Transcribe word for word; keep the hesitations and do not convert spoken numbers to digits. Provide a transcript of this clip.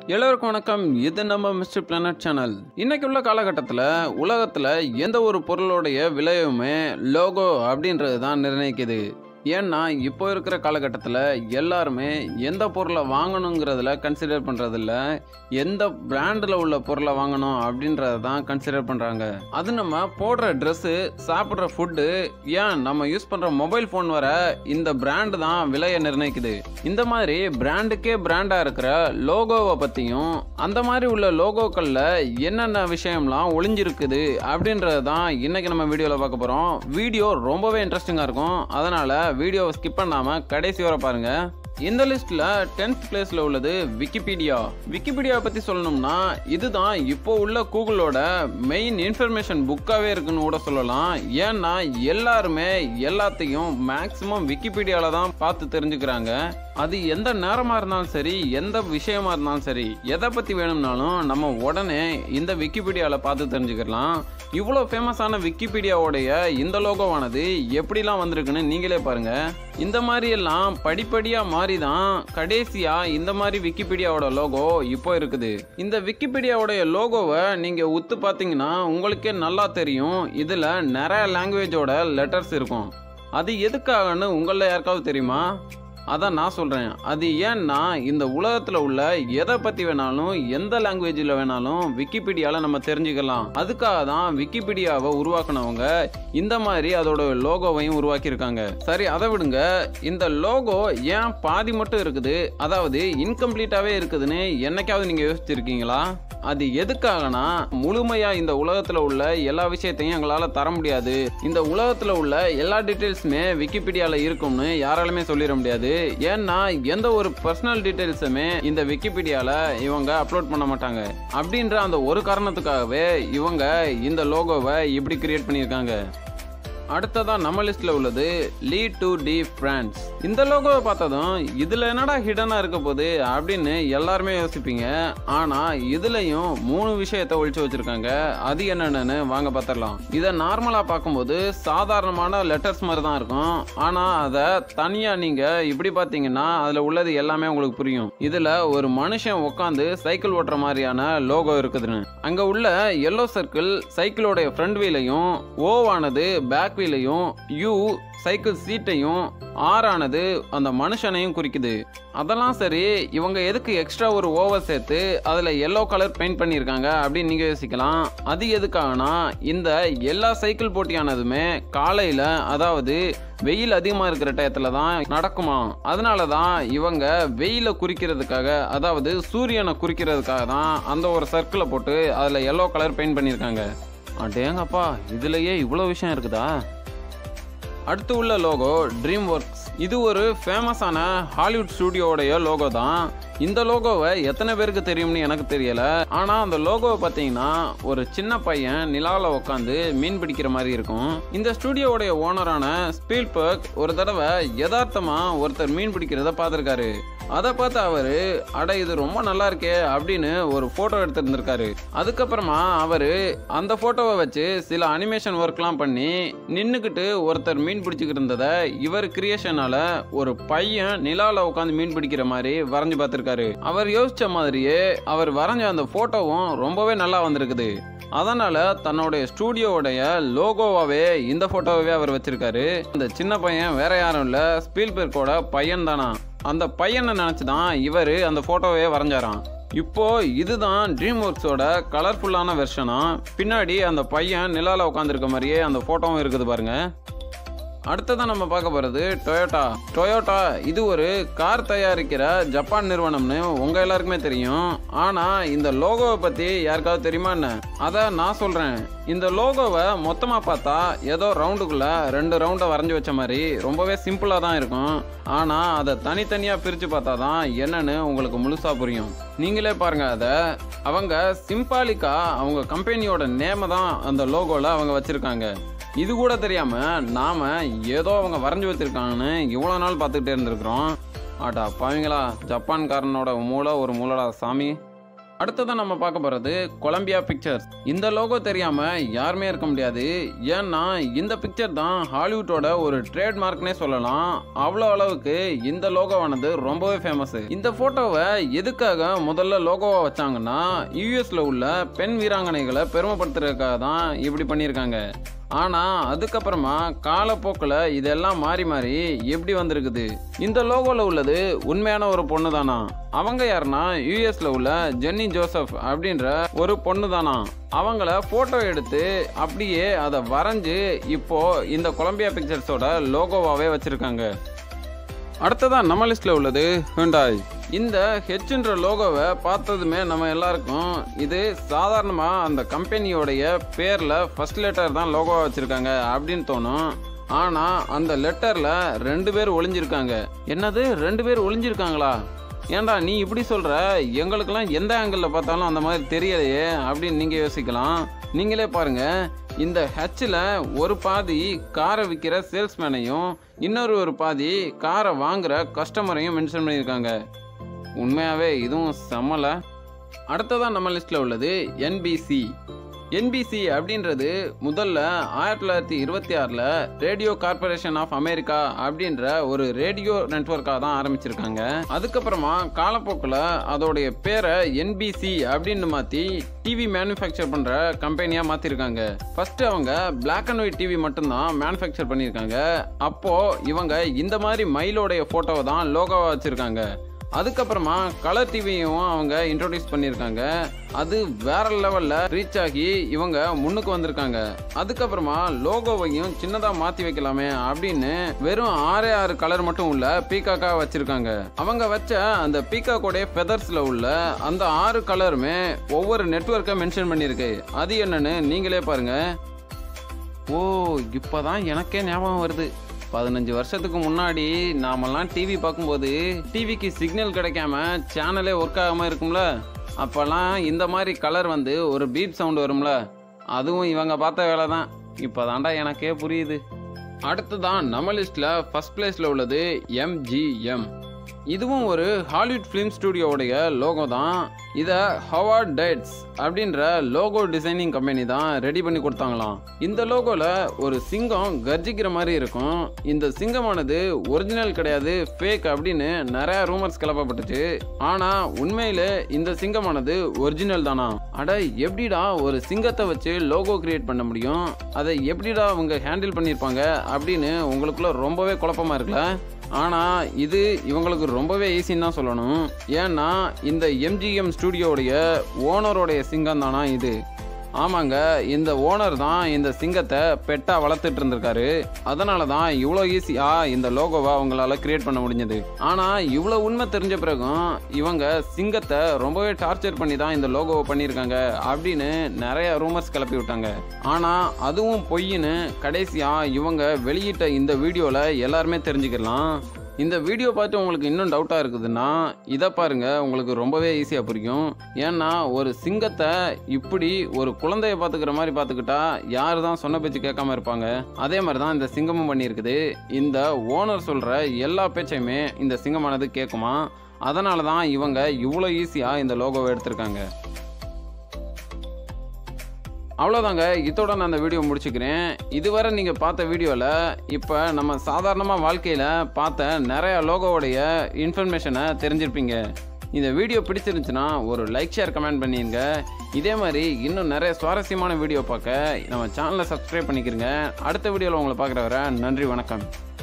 எல்லோருக்கும் வணக்கம். இது நம்ம மிஸ்டர் பிளானட் சேனல். இன்னைக்கு உள்ள காலகட்டத்தில் உலகத்தில் எந்த ஒரு பொருளுடைய விலையுமே லோகோ அப்படின்றது தான் நிர்ணயிக்குது. ஏன்னா இப்போ இருக்கிற காலகட்டத்தில் எல்லாருமே எந்த பொருளை வாங்கணுங்கிறதுல கன்சிடர் பண்ணுறதில்ல, எந்த பிராண்டில் உள்ள பொருளை வாங்கணும் அப்படின்றத தான் கன்சிடர் பண்ணுறாங்க. அது நம்ம போடுற ட்ரெஸ்ஸு, சாப்பிட்ற ஃபுட்டு, ஏன் நம்ம யூஸ் பண்ணுற மொபைல் ஃபோன் வர இந்த பிராண்டு தான் விலையை நிர்ணயிக்குது. இந்த மாதிரி பிராண்டுக்கே பிராண்டாக இருக்கிற லோகோவை பற்றியும் அந்த மாதிரி உள்ள லோகோக்களில் என்னென்ன விஷயம்லாம் ஒளிஞ்சிருக்குது அப்படின்றது தான் இன்னைக்கு நம்ம வீடியோவில் பார்க்க போகிறோம். வீடியோ ரொம்பவே இன்ட்ரெஸ்டிங்காக இருக்கும், அதனால் வீடியோவை ஸ்கிப் பண்ணாம கடைசி வரை பாருங்க. இந்த லிஸ்ட்ல டென்த் பிளேஸ்ல உள்ளது விக்கிபீடியா. விக்கிபீடியா பத்தி சொல்லணும்னா இதுதான் இப்போ உள்ள கூகுளோட மெயின் இன்ஃபர்மேஷன் புக்காவே இருக்குன்னு கூட சொல்லலாம். ஏன்னா எல்லாருமே எல்லாத்தையும் மேக்சிமம் விக்கிபீடியால தான் பார்த்து தெரிஞ்சுக்கிறாங்க. அது எந்த நேரமா இருந்தாலும் சரி, எந்த விஷயமா இருந்தாலும் சரி, எதை பத்தி வேணும்னாலும் நம்ம உடனே இந்த விக்கிபீடியால பார்த்து தெரிஞ்சுக்கலாம். இவ்வளோ ஃபேமஸான விக்கிபீடியாவோடைய இந்த லோகோவானது எப்படிலாம் வந்திருக்குன்னு நீங்களே பாருங்க. இந்த மாதிரி எல்லாம் படிப்படியா மாறி தான் கடைசியா இந்த மாதிரி விக்கிபீடியாவோட லோகோ இப்போ இருக்குது. இந்த விக்கிபீடியாவோடைய லோகோவை நீங்க உத்து பார்த்தீங்கன்னா உங்களுக்கே நல்லா தெரியும், இதுல நிறைய லாங்குவேஜோட லெட்டர்ஸ் இருக்கும். அது எதுக்காகன்னு உங்கள யாருக்காவது தெரியுமா? அதான் நான் சொல்கிறேன். அது ஏன்னா இந்த உலகத்தில் உள்ள எதை பற்றி வேணாலும் எந்த லாங்குவேஜில் வேணாலும் விக்கிபீடியாவில் நம்ம தெரிஞ்சுக்கலாம். அதுக்காக தான் விக்கிபீடியாவை உருவாக்குனவங்க இந்த மாதிரி அதோட லோகோவையும் உருவாக்கியிருக்காங்க. சரி, அதை விடுங்க. இந்த லோகோ ஏன் பாதி மட்டும் இருக்குது, அதாவது இன்கம்ப்ளீட்டாகவே இருக்குதுன்னு என்னைக்காவது நீங்கள் யோசிச்சிருக்கீங்களா? அது எதுக்காகனா, முழுமையா இந்த உலகத்துல உள்ள எல்லா விஷயத்தையும் எங்களால தர முடியாது, இந்த உலகத்துல உள்ள எல்லா டீடைல்ஸுமே விக்கிபீடியால இருக்கும்னு யாராலுமே சொல்லிட முடியாது. ஏன்னா எந்த ஒரு பர்சனல் டீடைல்ஸுமே இந்த விக்கிபீடியால இவங்க அப்லோட் பண்ண மாட்டாங்க. அப்படின்ற அந்த ஒரு காரணத்துக்காகவே இவங்க இந்த லோகோவை இப்படி கிரியேட் பண்ணியிருக்காங்க. அடுத்ததான் நம்ம லிஸ்ட்ல உள்ளது லீ டு டி பிரான்ஸ். இந்த லோகோவை பார்த்ததும் இதுல என்னடா ஹிடனா இருக்க போகுது அப்படின்னு எல்லாருமே யோசிப்பீங்க. ஆனா இதுலயும் மூணு விஷயத்தை ஒழிச்சு வச்சிருக்காங்க. அது என்னன்னு வாங்க பார்த்துடலாம். இதை நார்மலா பார்க்கும்போது சாதாரணமான லெட்டர்ஸ் மாதிரி தான் இருக்கும். ஆனா அதை தனியா நீங்க இப்படி பார்த்தீங்கன்னா அதுல உள்ளது எல்லாமே உங்களுக்கு புரியும். இதுல ஒரு மனுஷன் உட்காந்து சைக்கிள் ஓட்டுற மாதிரியான லோகோ இருக்குதுன்னு. அங்க உள்ள எல்லோ சர்க்கிள் சைக்கிளோடைய ஃப்ரண்ட் வீலையும், ஓவானது பேக் வீலையும், யூ சைக்கிள் சீட்டையும், ஆர் ஆனது அந்த மனுஷனையும் குறிக்குது. அதெல்லாம் சரி, இவங்க எதுக்கு எக்ஸ்ட்ரா ஒரு ஓவர் சேர்த்து அதுல எல்லோ கலர் பெயிண்ட் பண்ணியிருக்காங்க அப்படின்னு நீங்க யோசிக்கலாம். அது எதுக்காகனா, இந்த எல்லா சைக்கிள் போட்டியானதுமே காலையில, அதாவது வெயில் அதிகமா இருக்கிற டயத்துல தான் நடக்குமா. அதனாலதான் இவங்க வெயில குறிக்கிறதுக்காக, அதாவது சூரியனை குறிக்கிறதுக்காக தான் அந்த ஒரு சர்க்கிளை போட்டு அதுல எல்லோ கலர் பெயிண்ட் பண்ணியிருக்காங்க. அடேங்கப்பா, இதுலயே இவ்வளவு விஷயம் இருக்குதா? அடுத்து உள்ள லோகோ ட்ரீம் ஒர்க்ஸ். இது ஒரு ஃபேமஸான ஹாலிவுட் ஸ்டுடியோடைய லோகோ தான். இந்த லோகோவை எத்தனை பேருக்கு தெரியும்னு எனக்கு தெரியல. ஆனா அந்த லோகோவை பார்த்தீங்கன்னா ஒரு சின்ன பையன் நிலாவில் உட்காந்து மீன் பிடிக்கிற மாதிரி இருக்கும். இந்த ஸ்டுடியோடைய ஓனரான ஸ்பீல்பர்க் ஒரு தடவை யதார்த்தமா ஒருத்தர் மீன் பிடிக்கிறத பார்த்துருக்காரு. அதை பார்த்து அவரு, அட இது ரொம்ப நல்லா இருக்கே அப்படின்னு ஒரு போட்டோ எடுத்திருந்திருக்காரு. அதுக்கப்புறமா அவரு அந்த போட்டோவை வச்சு சில அனிமேஷன் ஒர்க்லாம் பண்ணி நின்னுக்கிட்டு ஒருத்தர் மீன் பிடிச்சிக்கிட்டு இருந்ததை இவர் கிரியேஷனால ஒரு பையன் நிலாவில் உட்காந்து மீன் பிடிக்கிற மாதிரி வரைஞ்சு பார்த்திருக்காரு. அவர் யோசிச்ச மாதிரியே அவர் வரைஞ்ச அந்த போட்டோவும் ரொம்பவே நல்லா வந்திருக்குது. அதனால தன்னுடைய ஸ்டூடியோவுடைய லோகோவாவே இந்த போட்டோவே அவர் வச்சிருக்காரு. இந்த சின்ன பையன் வேற யாரும் இல்ல, ஸ்பீல்பர்க்கோட பையன் தானா. அந்த பையனை நினைச்சுதான் இவர் அந்த போட்டோவே வரைஞ்சாராம். இப்போ இதுதான் ட்ரீம் ஒர்க்ஸோட கலர்ஃபுல்லான வெர்ஷனா. பின்னாடி அந்த பையன் நிலால உட்காந்துருக்க மாதிரியே அந்த போட்டோவும் இருக்குது பாருங்க. அடுத்ததான் நம்ம பார்க்க போகிறது டொயோட்டா. டொயோட்டா இது ஒரு கார் தயாரிக்கிற ஜப்பான் நிறுவனம்னு உங்க எல்லாருக்குமே தெரியும். ஆனா இந்த லோகோவை பத்தி யாருக்காவது தெரியுமா என்ன? அதை நான் சொல்றேன். இந்த லோகோவை மொத்தமா பார்த்தா ஏதோ ரவுண்டுக்குள்ள ரெண்டு ரவுண்டை வரைஞ்சி வச்ச மாதிரி ரொம்பவே சிம்பிளா தான் இருக்கும். ஆனா அதை தனித்தனியா பிரிச்சு பார்த்தா தான் என்னன்னு உங்களுக்கு முழுசா புரியும். நீங்களே பாருங்க. அதை அவங்க சிம்பாலிக்கா அவங்க கம்பெனியோட நேமை தான் அந்த லோகோல அவங்க வச்சிருக்காங்க. இது கூட தெரியாம நாம ஏதோ அவங்க வரைஞ்சி வச்சிருக்காங்கன்னு இவ்வளவு நாள் பார்த்துக்கிட்டே இருந்திருக்கிறோம். ஆட்டா பாவீங்களா, ஜப்பான்காரனோட மூளை ஒரு மூளடா சாமி. அடுத்ததான் நம்ம பார்க்க போகிறது கொலம்பியா பிக்சர்ஸ். இந்த லோகோ தெரியாமல் யாருமே இருக்க முடியாது. ஏன்னா இந்த பிக்சர் தான் ஹாலிவுட்டோட ஒரு ட்ரேட்மார்க்னே சொல்லலாம். அவ்வளோ அளவுக்கு இந்த லோகோவானது ரொம்பவே ஃபேமஸ். இந்த ஃபோட்டோவை எதுக்காக முதல்ல லோகோவா வச்சாங்கன்னா யூஎஸ்ல உள்ள பெண் வீராங்கனைகளை பெருமைப்படுத்துறதுக்காக தான் இப்படி பண்ணியிருக்காங்க. ஆனால் அதுக்கப்புறமா காலப்போக்கில் இதெல்லாம் மாறி மாறி எப்படி வந்திருக்குது. இந்த லோகோவில் உள்ளது உண்மையான ஒரு பொண்ணு தானா. அவங்க யாருன்னா யூஎஸ்ல உள்ள ஜென்னி ஜோசப் அப்படின்ற ஒரு பொண்ணு தானா. அவங்கள ஃபோட்டோ எடுத்து அப்படியே அதை வரைஞ்சி இப்போ இந்த கொலம்பியா பிக்சர்ஸோட லோகோவாகவே வச்சுருக்காங்க. அடுத்ததான் நம்ம லிஸ்ட்டில் உள்ளது ஹுண்டாய். இந்த ஹெச்ன்ற லோகோவை பார்த்ததுமே நம்ம எல்லாருக்கும் இது சாதாரணமாக அந்த கம்பெனியோடைய பேரில் ஃபர்ஸ்ட் லெட்டர் தான் லோகோவை வச்சுருக்காங்க அப்படின்னு தோணும். ஆனால் அந்த லெட்டரில் ரெண்டு பேர் ஒளிஞ்சிருக்காங்க. என்னது, ரெண்டு பேர் ஒளிஞ்சிருக்காங்களா? ஏண்டா நீ இப்படி சொல்கிற, எங்களுக்கெல்லாம் எந்த ஆங்கிளில் பார்த்தாலும் அந்த மாதிரி தெரியலையே அப்படின்னு நீங்கள் யோசிக்கலாம். நீங்களே பாருங்கள், இந்த ஹெச்சில் ஒரு பாதி காரை விற்கிற சேல்ஸ்மேனையும் இன்னொரு ஒரு பாதி காரை வாங்குகிற கஸ்டமரையும் மென்ஷன் பண்ணியிருக்காங்க. உண்மையாகவே இதுவும் செம்மலை. அடுத்ததான் நம்ம லிஸ்ட்டில் உள்ளது என்பிசி. என்பிசி அப்படின்றது முதல்ல ஆயிரத்தி தொள்ளாயிரத்தி இருபத்தி ஆறில் ரேடியோ கார்பரேஷன் ஆஃப் அமெரிக்கா அப்படின்ற ஒரு ரேடியோ நெட்வொர்க்காக தான் ஆரம்பிச்சிருக்காங்க. அதுக்கப்புறமா காலப்போக்கில் அதோடைய பேரை என்பிசி அப்படின்னு மாற்றி டிவி மேனுஃபேக்சர் பண்ணுற கம்பெனியாக மாற்றிருக்காங்க. ஃபர்ஸ்ட் அவங்க பிளாக் அண்ட் ஒயிட் டிவி மட்டும்தான் மேனுஃபேக்சர் பண்ணியிருக்காங்க. அப்போது இவங்க இந்த மாதிரி மயிலோடைய ஃபோட்டோவை தான் லோகோவாக வச்சுருக்காங்க. அதுக்கப்புறமா கலர் டிவியும் அவங்க இன்ட்ரோடியூஸ் பண்ணியிருக்காங்க. அது வேற லெவலில் ரீச் ஆகி இவங்க முன்னுக்கு வந்திருக்காங்க. அதுக்கப்புறமா லோகோவையும் சின்னதாக மாற்றி வைக்கலாமே அப்படின்னு வெறும் ஆறே ஆறு கலர் மட்டும் உள்ள பீகாக்காக வச்சிருக்காங்க. அவங்க வச்ச அந்த பீகாக்கோடைய ஃபெதர்ஸில் உள்ள அந்த ஆறு கலருமே ஒவ்வொரு நெட்வொர்க்கை மென்ஷன் பண்ணியிருக்கு. அது என்னன்னு நீங்களே பாருங்க. ஓ, இப்போதான் எனக்கே ஞாபகம் வருது. பதினஞ்சு வருஷத்துக்கு முன்னாடி நாமெல்லாம் டிவி பார்க்கும்போது டிவிக்கு சிக்னல் கிடைக்காம சேனலே ஒர்க் ஆகாமல் இருக்கும்ல. அப்போல்லாம் இந்த மாதிரி கலர் வந்து ஒரு பீப் சவுண்ட் வரும்ல, அதுவும் இவங்க பார்த்த வேலை தான். இப்போ தாண்டா எனக்கே புரியுது. அடுத்ததான் நம்ம லிஸ்ட்டில் ஃபர்ஸ்ட் பிளேஸில் உள்ளது எம்ஜிஎம். இதுவும் ஒரு ஹாலிவுட் ஃபிலிம் ஸ்டுடியோவுடைய லோகோ தான். இதை ஹவார்ட் டேட்ஸ் அப்படின்ற லோகோ டிசைனிங் கம்பெனி தான் ரெடி பண்ணி கொடுத்தாங்களாம். இந்த லோகோவில் ஒரு சிங்கம் கர்ஜிக்கிற மாதிரி இருக்கும். இந்த சிங்கமானது ஒரிஜினல் கிடையாது, ஃபேக் அப்படின்னு நிறைய ரூமர்ஸ் கிளப்பப்பட்டுச்சு. ஆனால் உண்மையிலே இந்த சிங்கமானது ஒரிஜினல் தானா. அட எப்படிடா ஒரு சிங்கத்தை வச்சு லோகோ கிரியேட் பண்ண முடியும், அதை எப்படிடா அவங்க ஹேண்டில் பண்ணியிருப்பாங்க அப்படின்னு உங்களுக்குள்ள ரொம்பவே குழப்பமா இருக்குல்ல. ஆனால் இது இவங்களுக்கு ரொம்பவே ஈஸின்னு தான் சொல்லணும். ஏன்னா இந்த எம்ஜிஎம் ஸ்டுடியோடைய ஓனரோடைய சிங்கம் தானா இது. ஆமாங்க, இந்த ஓனர் தான் இந்த சிங்கத்தை பெட்டாக வளர்த்துட்டு இருந்திருக்காரு. அதனால தான் இவ்வளோ ஈஸியாக இந்த லோகோவை அவங்களால கிரியேட் பண்ண முடிஞ்சது. ஆனால் இவ்வளோ உண்மை தெரிஞ்ச பிறகும் இவங்க சிங்கத்தை ரொம்பவே டார்ச்சர் பண்ணி தான் இந்த லோகோவை பண்ணியிருக்காங்க அப்படின்னு நிறைய ரூமர்ஸ் கிளப்பி விட்டாங்க. ஆனால் அதுவும் பொய்ன்னு கடைசியாக இவங்க வெளியிட்ட இந்த வீடியோவில் எல்லாருமே தெரிஞ்சுக்கலாம். இந்த வீடியோ பார்த்து உங்களுக்கு இன்னும் டவுட்டாக இருக்குதுன்னா இதை பாருங்கள், உங்களுக்கு ரொம்பவே ஈஸியாக புரியும். ஏன்னா ஒரு சிங்கத்தை இப்படி ஒரு குழந்தைய பார்த்துக்கிற மாதிரி பார்த்துக்கிட்டா யார் தான் சொன்ன பேச்சு கேட்காம இருப்பாங்க. அதே மாதிரி தான் இந்த சிங்கமும் பண்ணியிருக்குது. இந்த ஓனர் சொல்கிற எல்லா பேச்சையுமே இந்த சிங்கமானது கேட்குமா. அதனால தான் இவங்க இவ்வளோ ஈஸியாக இந்த லோகோவை எடுத்திருக்காங்க. அவ்வளோதாங்க, இதோட நான் அந்த வீடியோ முடிச்சுக்கிறேன். இதுவரை நீங்கள் பார்த்த வீடியோவில் இப்போ நம்ம சாதாரணமாக வாழ்க்கையில் பார்த்த நிறையா லோகோவுடைய இன்ஃபர்மேஷனை தெரிஞ்சிருப்பீங்க. இந்த வீடியோ பிடிச்சிருந்துச்சுன்னா ஒரு லைக், ஷேர், கமெண்ட் பண்ணிடுங்க. இதே மாதிரி இன்னும் நிறைய சுவாரஸ்யமான வீடியோ பார்க்க நம்ம சேனலை சப்ஸ்கிரைப் பண்ணிக்கிறங்க. அடுத்த வீடியோவில் உங்களை பார்க்குற வரை நன்றி, வணக்கம்.